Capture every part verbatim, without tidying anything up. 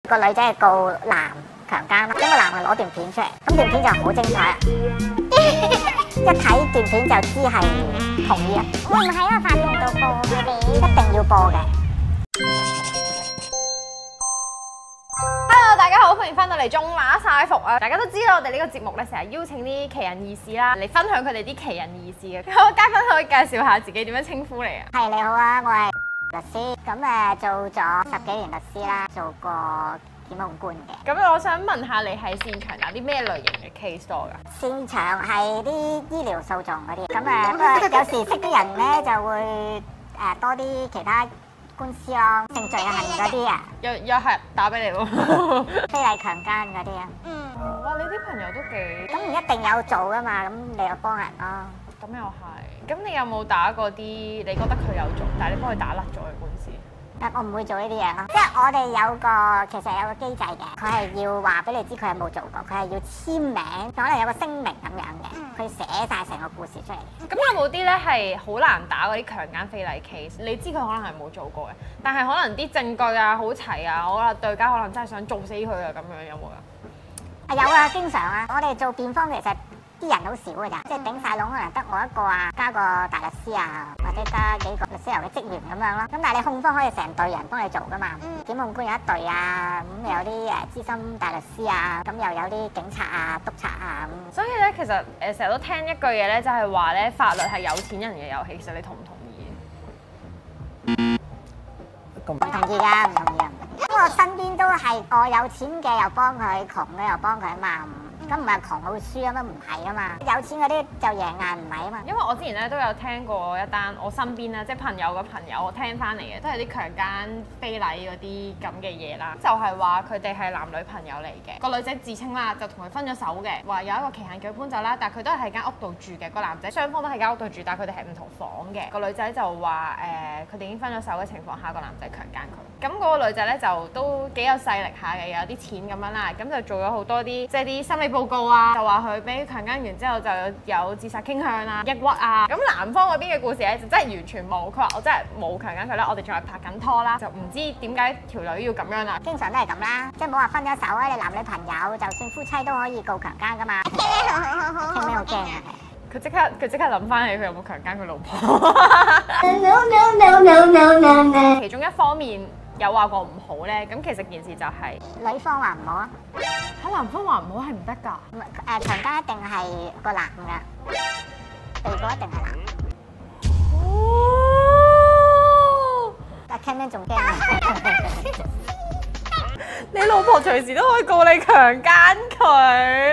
個女仔係告男強姦啦，咁個男係攞段片出嚟，咁段片就好精彩啊！一睇段片就知係同意啊！會唔會喺個法庭度播佢哋？一定要播嘅。 Hello， 大家好，歡迎翻到嚟眾揦晒伏啊！大家都知道我哋呢個節目咧，成日邀請啲奇人異事啦，嚟分享佢哋啲奇人異事嘅。咁嘉賓可以介紹下自己點樣稱呼你啊？ 係你好啊，我係律師，咁誒做咗十幾年律師啦，做過檢控官嘅。 咁我想問下你係擅長打啲咩類型嘅 case 多㗎？ 擅長係啲醫療訴訟嗰啲，咁誒不過有時識啲人咧就會誒多啲其他官司咯，性罪行嗰啲啊， 又又係打俾你喎， 非禮強姦嗰啲啊。 嗯，哇！你啲朋友都幾咁唔一定有做噶嘛，咁你又幫人咯。 咁又係。咁你有冇打過啲你覺得佢有做，但係你幫佢打甩咗嘅官司？ 但我唔會做呢啲嘢咯，即係我哋有個其實有個機制嘅，佢係要話俾你知佢有冇做過，佢係要簽名，可能有個聲明咁樣嘅，佢寫晒成個故事出嚟。 咁有冇啲咧係好難打嗰啲強姦非禮 case？你知佢可能係冇做過嘅，但係可能啲證據啊好齊啊，好啦，對家可能真係想做死佢啊咁樣，有冇啊？ 啊有啊，經常啊，我哋做辯方其實啲人好少㗎咋，即係頂晒籠可能得我一個啊，加個大律師啊，或者加幾個律師樓嘅職員咁樣咯。咁但係你控方可以成隊人幫你做㗎嘛，檢控官有一隊啊，咁有啲誒資深大律師啊，咁又有啲警察啊、督察啊咁。 所以咧，其實誒成日都聽一句嘢咧，就係話咧法律係有錢人嘅遊戲。其實你同唔同意？ 唔同意㗎，唔同意啊！因為我身邊都係我有錢嘅又幫佢，窮嘅又幫佢啊嘛。咁唔係窮好輸啊嘛，唔係啊嘛。有錢嗰啲就贏硬唔係啊嘛。 因為我之前咧都有聽過一單我身邊咧，即係朋友嘅朋友，我聽翻嚟嘅都係啲強姦非禮嗰啲咁嘅嘢啦。就係話佢哋係男女朋友嚟嘅，個女仔自稱啦，就同佢分咗手嘅，話有一個期限叫佢搬走啦，但係佢都係喺間屋度住嘅。個男仔雙方都喺間屋度住，但係佢哋係唔同房嘅。個女仔就話誒，佢哋已經分咗手嘅情況下，個男仔強姦佢。咁嗰個女仔咧就都幾有勢力下嘅，有啲錢咁樣啦，咁就做咗好多啲即係啲心理報告啊，就話佢俾強姦完之後就有自殺傾向啊、抑鬱啊。咁男方嗰邊嘅故事咧就真係完全冇，佢話我真係冇強姦佢啦，我哋仲係拍緊拖啦，就唔知點解條女要咁樣啦。 經常都係咁啦，即係冇話分咗手啊，你男女朋友就算夫妻都可以告強姦噶嘛。聽咩好驚啊？ 佢即刻佢即刻諗翻起佢有冇強姦佢老婆。 No no no no no no no。 其中一方面有話過唔好咧，咁其實件事就係、 是、女方話唔好啊， 喺男方話唔好係唔得㗎。 誒強姦一定係個男嘅，被告一定係男。哦，但 Ken 仲驚啊！ 你老婆隨時都可以告你強姦佢。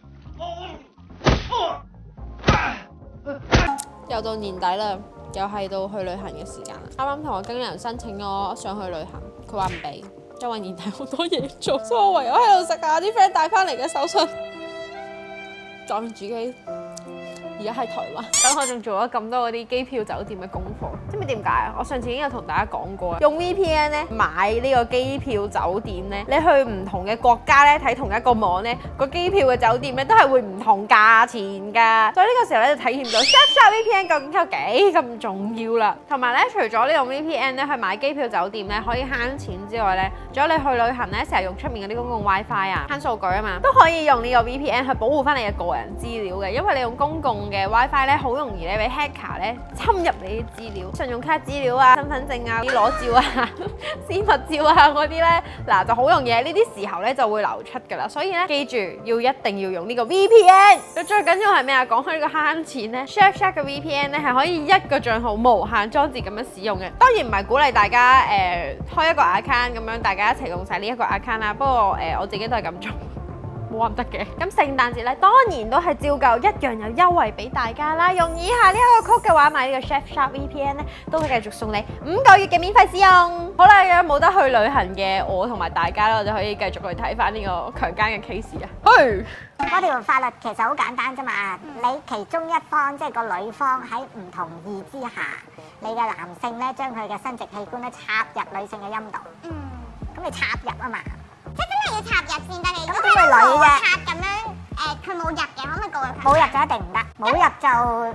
又到年底啦，又係到去旅行嘅時間啦。啱啱同我經理人申請我想去旅行，佢話唔俾，因為年底好多嘢做，所以我唯有喺度食下啲 friend 帶翻嚟嘅手信，撞住機。而家喺台灣， 咁我仲做咗咁多嗰啲機票酒店嘅功課，知唔知點解啊？我上次已經有同大家講過，用 V P N 咧買呢個機票酒店咧，你去唔同嘅國家咧睇同一個網咧，個機票嘅酒店咧都係會唔同價錢㗎。所以呢個時候咧就體驗到 Surfshark V P N 究竟有幾咁重要啦。同埋咧，除咗呢用 V P N 咧去買機票酒店咧可以慳錢之外咧，仲有你去旅行咧成日用出面嗰啲公共 WiFi 啊，慳數據啊嘛，都可以用呢個 V P N 去保護翻你嘅個人資料嘅，因為你用公共嘅 WiFi 咧，好容易咧俾 hacker 咧侵入你啲資料，信用卡資料啊、身份證啊、啲裸照啊、私密照啊嗰啲咧，嗱就好容易喺呢啲時候咧就會流出㗎啦。所以咧，記住要一定要用呢個 V P N。咁最緊要係咩啊？講開呢個慳錢咧 ，Surfshark 嘅 V P N 咧係可以一個帳號無限裝置咁樣使用嘅。當然唔係鼓勵大家誒、呃、開一個 account 咁樣，大家一齊用晒呢一個 account 啦。不過誒、呃、我自己都係咁做。冇話唔得嘅，咁聖誕節咧當然都係照舊一樣有優惠俾大家啦。用以下呢一個 code 嘅話，買呢個 Surfshark V P N 咧，都會繼續送你五個月嘅免費使用。好啦，有冇得去旅行嘅我同埋大家啦，我就可以繼續去睇翻呢個強姦嘅 case 啊。去， 嗰條法律其實好簡單啫嘛，你其中一方即係個女方喺唔同意之下，你嘅男性咧將佢嘅生殖器官咧插入女性嘅陰道，嗯，咁你插入啊嘛。即係真係要插入先得，你咁佢女嘅插咁樣，誒佢冇入嘅，可唔可以告佢？冇入就一定唔得，冇入就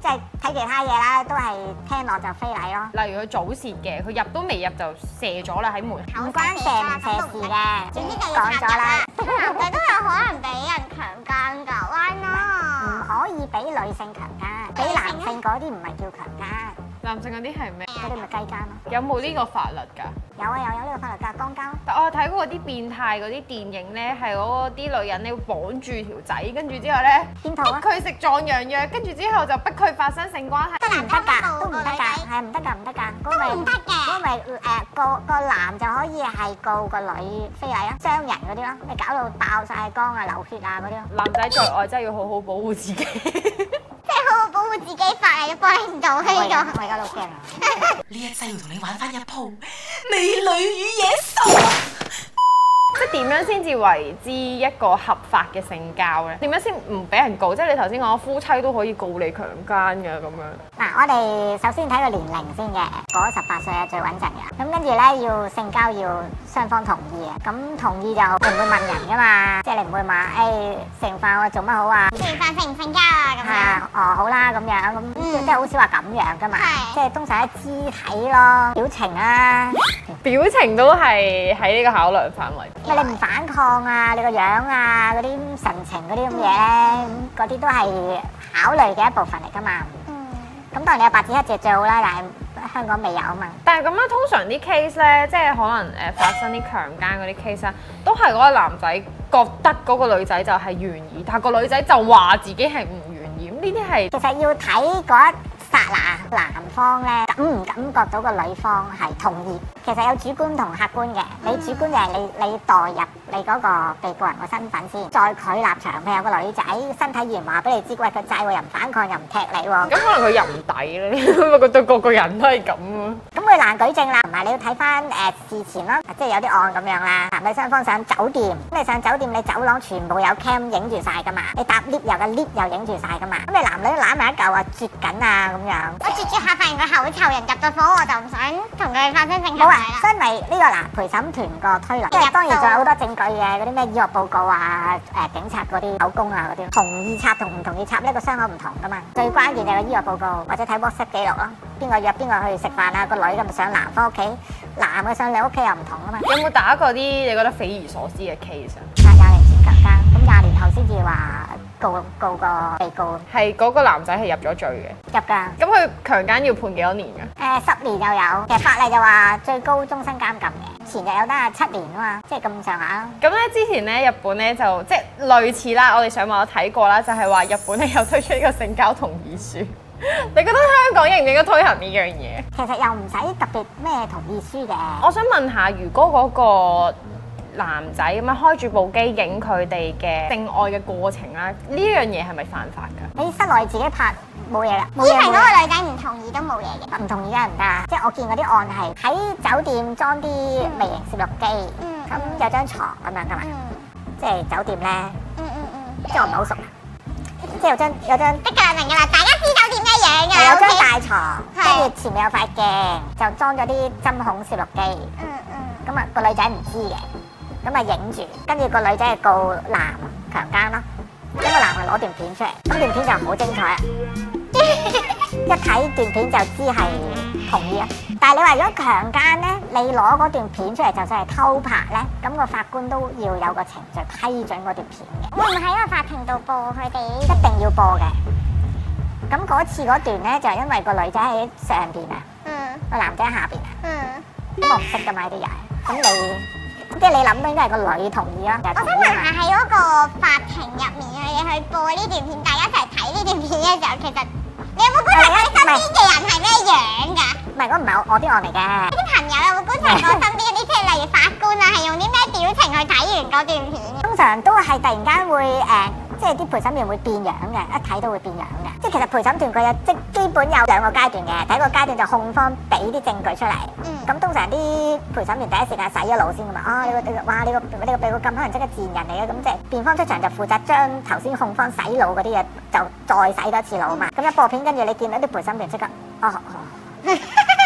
即係睇其他嘢啦，都係聽落就非禮咯。 例如佢早泄嘅，佢入都未入就射咗啦喺門口。 唔關射唔射事嘅， 總之就要講咗啦。 男仔都有可能俾人強姦㗎，why 唔 not？ 可以俾女性強姦，俾男性嗰啲唔係叫強姦， 男性嗰啲係咩？ 嗰啲咪雞姦咯。 有冇呢個法律㗎？ 有啊有有呢個法律㗎，肛交。 但我睇過嗰啲變態嗰啲電影咧，係嗰啲女人咧會綁住條仔，跟住之後咧邊套啊？ 逼佢食壯陽藥，跟住之後就逼佢發生性關係。 得唔得㗎？都唔得㗎，係唔得㗎，唔得㗎。嗰咪唔得嘅嗰咪誒個個男就可以係告個女非禮咯，傷人嗰啲咯，你搞到爆晒缸啊、流血啊嗰啲咯。 男仔在外真係要好好保護自己。 即係好好保護自己，法例都幫你唔到呢我而家個。 我而家都驚啊！ 呢一世要同你玩翻一鋪美女與野獸。 即係點樣先至為之一個合法嘅性交咧？點樣先唔俾人告？即係你頭先講夫妻都可以告你強姦嘅咁樣。 嗱，我哋首先睇個年齡先嘅，過咗十八歲係最穩陣嘅。咁跟住咧要性交要雙方同意嘅，咁同意就你唔會問人噶嘛，即係你唔會話誒食完飯我做乜好啊？ 食完飯性唔性交啊？咁樣。 係啊，哦好啦咁樣，咁即係好少話咁樣噶嘛， 係即係通常喺肢體咯、表情啊， 表情都係喺呢個考量範圍。 咪你唔反抗啊，你個樣啊，嗰啲神情嗰啲咁嘢咧，咁嗰啲都係考慮嘅一部分嚟噶嘛。 嗯。 咁當然你有白紙黑字最好啦，但係香港未有啊嘛。 但係咁樣通常啲 case 咧，即係可能誒發生啲強姦嗰啲 case 啊，都係嗰個男仔覺得嗰個女仔就係願意，但係個女仔就話自己係唔願意。咁呢啲係其實要睇嗰一剎那，男方咧感唔感覺到個女方係同意。其實有主觀同客觀嘅，你主觀就係你你代入你嗰個被告人個身份先，在佢立場，譬如有個女仔身體語言話俾你知，喂佢制喎，又唔反抗又唔踢你喎， 咁可能佢入唔抵咧，因為覺得個個人都係咁啊。 咁佢難舉證啦。同埋你要睇翻誒事前啦，即係有啲案咁樣啦，男女雙方上酒店，咁你上酒店你走廊全部有 cam 影住晒噶嘛，你搭 lift 又個 lift 又影住晒噶嘛，咁你男女攬埋一嚿啊啜緊啊咁樣。 我啜住下發現佢口臭，人入咗房我就唔想同佢發生性行冇啊， 為啦。 所以咪呢個嗱陪審團個推論，即係當然仲有好多證據嘅，嗰啲咩醫學報告啊、誒警察嗰啲口供啊嗰啲，同意插同唔同意插呢個傷口唔同噶嘛。最關鍵就係個醫學報告或者睇 WhatsApp 記錄咯，邊個約邊個去食飯啊，個女咁上男方屋企，男嘅上你屋企又唔同啊嘛。 有冇打過啲你覺得匪夷所思嘅 case 啊？ 廿年前強姦，咁廿年後先至話告告個被告係嗰個男仔係入咗罪嘅， 入㗎。 咁佢強姦要判幾多年㗎？ 誒十年又有，其實法例就話最高終身監禁嘅，前日有得係七年啊嘛，即係咁上下咯。 咁咧之前咧日本咧就即係類似啦，我哋上網有睇過啦，就係話日本咧有推出呢個性交同意書。你覺得香港應唔應該推行呢樣嘢？ 其實又唔使特別咩同意書嘅。 我想問下，如果嗰個男仔咁樣開住部機影佢哋嘅性愛嘅過程啦，呢樣嘢係咪犯法㗎？ 你室內自己拍冇嘢啦，冇依係嗰嘢冇嘢。 個女仔唔同意都冇嘢嘅。 唔同意梗係唔得啊！即係我見嗰啲案係喺酒店裝啲微型攝錄機， 嗯咁有張床咁樣噶嘛， 嗯即係酒店咧， 嗯嗯嗯。 即係我唔係好熟，即係有張有張得㗎啦，明㗎啦，大家知酒店咩樣㗎係有張 ？OK。 大床，跟係住前面有塊鏡，就裝咗啲針孔攝錄機， 嗯嗯。 咁啊個女仔唔知嘅，咁啊影住，跟住個女仔係告男強姦咯，咁個男係攞段片出嚟，咁段片就好精彩啊！一睇段片就知係同意啊！但係你話如果強姦咧，你攞嗰段片出嚟，就算係偷拍咧，咁個法官都要有個程序批准嗰段片嘅， 會唔會喺個法庭度播佢哋？ 一定要播嘅。咁嗰次嗰段咧，就係因為個女仔喺上邊啊， 嗯個男仔喺下邊啊， 嗯。 咁我唔識噶嘛呢啲嘢，咁你即係你諗都應該係個女同意啦，又我同意啊嘛想問下喺嗰個法庭入面佢哋去播呢段片，大家一齊睇呢段片嘅時候，其實你有冇觀察過你身邊嘅人係咩樣㗎？ 唔係，嗰唔係我我啲案嚟嘅。 啲朋友有冇觀察過身邊嗰啲，即係例如法官啊，係用啲咩表情去睇完嗰段片嘅？ 通常都係突然間會誒、呃，即係啲陪審員會變樣嘅，一睇都會變樣嘅。即係其實陪審團佢有即基本有兩個階段嘅，第一個階段就控方俾啲證據出嚟，咁、 嗯通常啲陪審員第一時間洗咗腦先噶嘛。啊，你個你個哇，你個你個被告咁可能即係賤人嚟嘅，咁即係辯方出場就負責將頭先控方洗腦嗰啲嘢就再洗多次腦嘛。咁一播片跟住你見到啲陪審員即刻哦哦。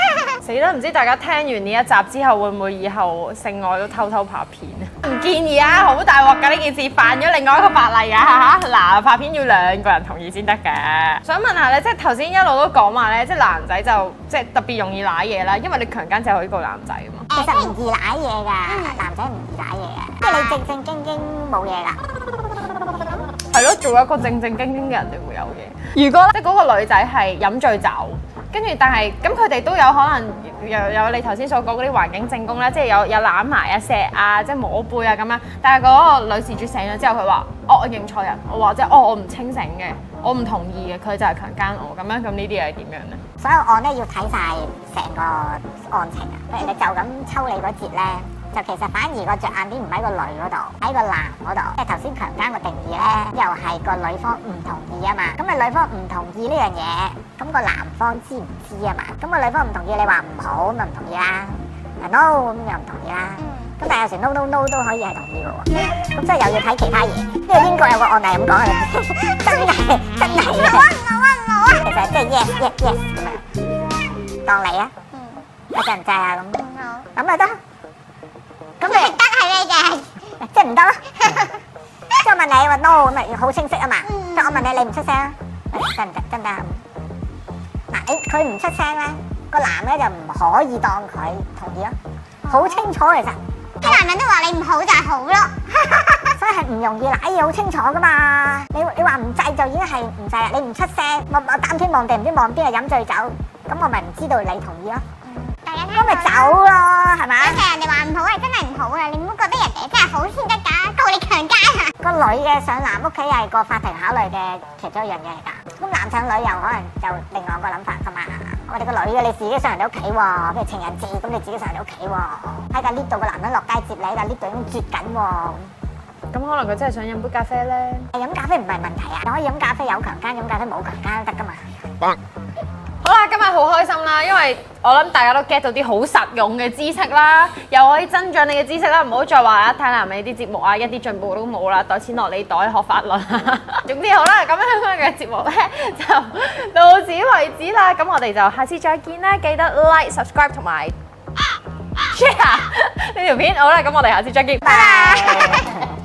死啦！唔知大家聽完呢一集之後，會唔會以後性愛都偷偷拍片啊？唔建議啊，好大鑊㗎呢件事，犯咗另外一個法例㗎嚇。嗱，拍片要兩個人同意先得嘅。想問下咧，即係頭先一路都講話咧，即係男仔就即係特別容易舐嘢啦，因為你強姦就係呢個男仔啊嘛。 其實唔易舐嘢㗎，男仔唔易舐嘢嘅，即係你正正經經冇嘢㗎。 係咯，做一個正正經經嘅人，你會有嘢。如果即係嗰個女仔係飲醉酒，跟住但係咁佢哋都有可能有有你頭先所講嗰啲環境證供咧，即係有有攬埋啊、錫啊、即係摸背啊咁樣。但係嗰個女事主醒咗之後，佢話：哦，我認錯人，我話即係哦，我唔清醒嘅，我唔同意嘅，佢就係強姦我咁樣。咁呢啲係點樣咧？ 所有案咧要睇晒成個案情啊，譬如你就咁抽你嗰節咧。就其實反而個着眼點唔喺個女嗰度，喺個男嗰度。即係頭先強姦個定義咧，又係個女方唔同意啊嘛。咁啊女方唔同意呢樣嘢，咁個男方知唔知啊嘛？咁個女方唔同意，你話唔好咁就唔同意啦。no 咁又唔同意啦。咁但係有時 no no no 都可以係同意嘅喎。咁所以又要睇其他嘢。因為英國有個案例咁講嘅，真係真係嘅。 冇啊冇啊冇啊！ 其實即係 yes yes yes 咁樣，當你啊，你制唔制啊咁？咁咪得。咁你得係咩嘅？ 即係唔得咯。即係我問你話 no 咁咪好清晰啊嘛。即係我問你你唔出聲啊？得唔得？真得。嗱，你佢唔出聲咧，個男咧就唔可以當佢同意咯。好清楚其實。 啲男人都話你唔好就係好咯。 所以係唔容易舐嘢，好清楚噶嘛。你你話唔制就已經係唔制啦。你唔出聲，我我擔天望地唔知望邊個飲醉酒，咁我咪唔知道你同意咯。咁咪走咯，係咪？ 有時人哋話唔好係真係唔好啊！你唔好覺得人哋真係好先得㗎，告你強姦啊！ 個女嘅上男屋企係個法庭考慮嘅其中一樣嘢嚟㗎。咁男上女又可能就另外個諗法㗎嘛。我哋個女嘅你自己上人哋屋企喎，譬如情人節咁你自己上人哋屋企喎，喺架 lift 度個男人落街接你，但 lift 度已經絕緊喎。 咁可能佢真係想飲杯咖啡咧。 飲咖啡唔係問題啊，你可以飲咖啡有強姦，飲咖啡冇強姦都得㗎嘛。 好啦，今日好開心啦，因為我諗大家都 get 到啲好實用嘅知識啦，又可以增長你嘅知識啦，唔好再話啊睇男人啲節目啊，一啲進步都冇啦，袋錢落你袋學法律。總之好啦，咁樣嘅節目咧就到此為止啦，咁我哋就下次再見啦，記得 like、subscribe 同埋 share 呢條片。好啦，咁我哋下次再見，拜拜。